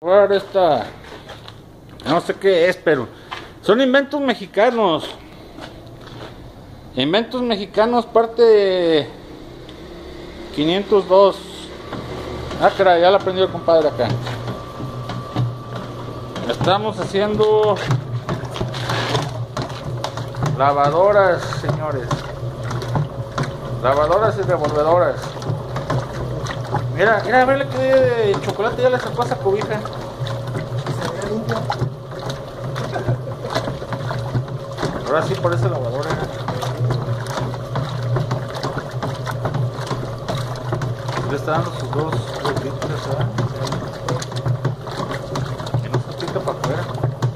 probar esta, no sé qué es, pero son inventos mexicanos. Inventos mexicanos, parte 502. Ah, caray, ya la aprendió el compadre acá. Estamos haciendo lavadoras, señores. Lavadoras y revolvedoras. Mira, mira, a verle que el chocolate ya le sacó esa cobija. Ahora sí parece lavadora. Le está dando sus dos gorditas, ¿verdad? Que no se pica para afuera.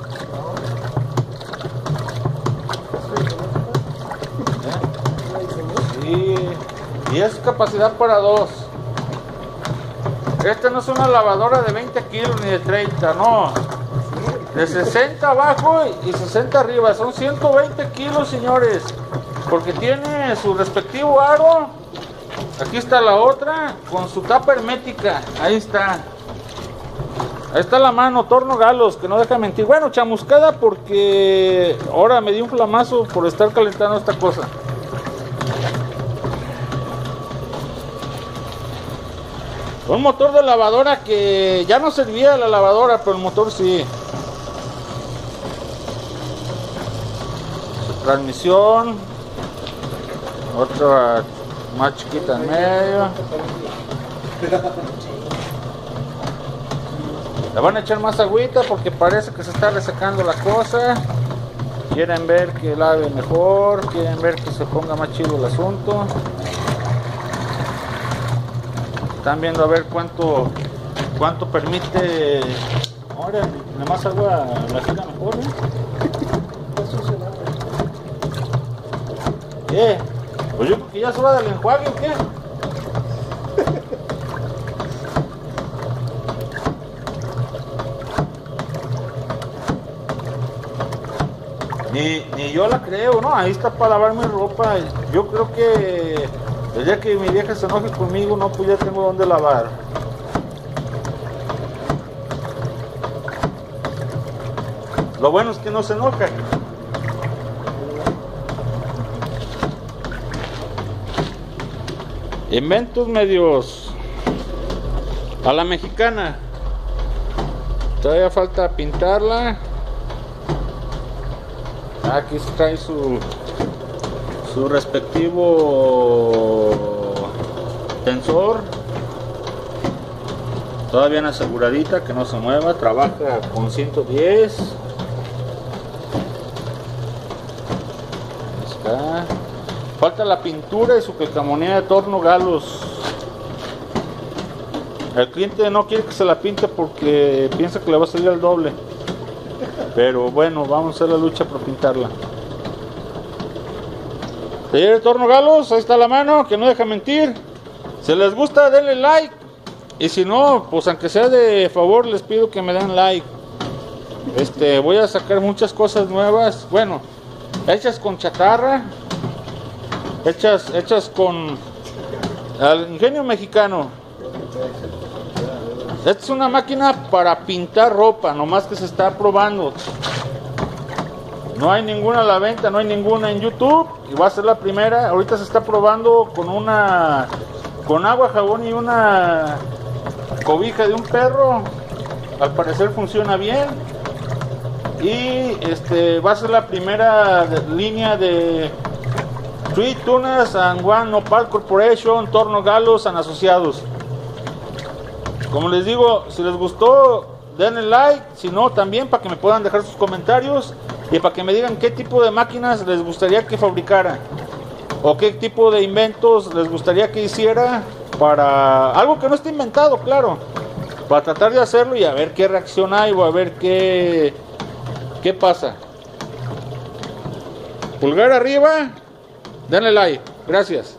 Sí, y es capacidad para dos. Esta no es una lavadora de 20 kilos ni de 30, no. De 60 abajo y 60 arriba. Son 120 kilos, señores. Porque tiene su respectivo aro. Aquí está la otra con su tapa hermética. Ahí está. Ahí está la mano, Torno Galos, que no deja mentir. Bueno, chamuscada porque ahora me dio un flamazo por estar calentando esta cosa. Un motor de lavadora que ya no servía la lavadora, pero el motor sí. Su transmisión. Otra más chiquita en medio. Le van a echar más agüita porque parece que se está resecando la cosa. Quieren ver que lave mejor, quieren ver que se ponga más chido el asunto. Están viendo a ver cuánto permite. Ahora, nada más agua la gira mejor, ¿eh? ¿Qué? Pues yo creo que ya se va del enjuague, ¿o qué? Ni yo la creo, ¿no? Ahí está para lavar mi ropa. Yo creo que el día que mi vieja se enoje conmigo, no, pues ya tengo donde lavar. Lo bueno es que no se enoja. Inventos medios a la mexicana. Todavía falta pintarla. Aquí trae su respectivo tensor. Todavía bien aseguradita, que no se mueva. Trabaja con 110. Está. Falta la pintura y su calcamonía de Torno Galos. El cliente no quiere que se la pinte porque piensa que le va a salir al doble. Pero bueno, vamos a hacer la lucha por pintarla. Señor Torno Galos, ahí está la mano, que no deja mentir. Si les gusta, denle like. Y si no, pues aunque sea de favor, les pido que me den like. Voy a sacar muchas cosas nuevas. Bueno, hechas con chatarra. Hechas con el ingenio mexicano. Esta es una máquina para pintar ropa, nomás que se está probando. No hay ninguna a la venta, no hay ninguna en YouTube. Y va a ser la primera. Ahorita se está probando con agua, jabón y una cobija de un perro. Al parecer funciona bien. Y va a ser la primera línea de Three Tunas and One Nopal Corporation, Torno Galos and Asociados. Como les digo, si les gustó, denle like. Si no, también para que me puedan dejar sus comentarios y para que me digan qué tipo de máquinas les gustaría que fabricara o qué tipo de inventos les gustaría que hiciera, para algo que no esté inventado, claro, para tratar de hacerlo y a ver qué reacción hay o a ver qué pasa. Pulgar arriba, denle like. Gracias.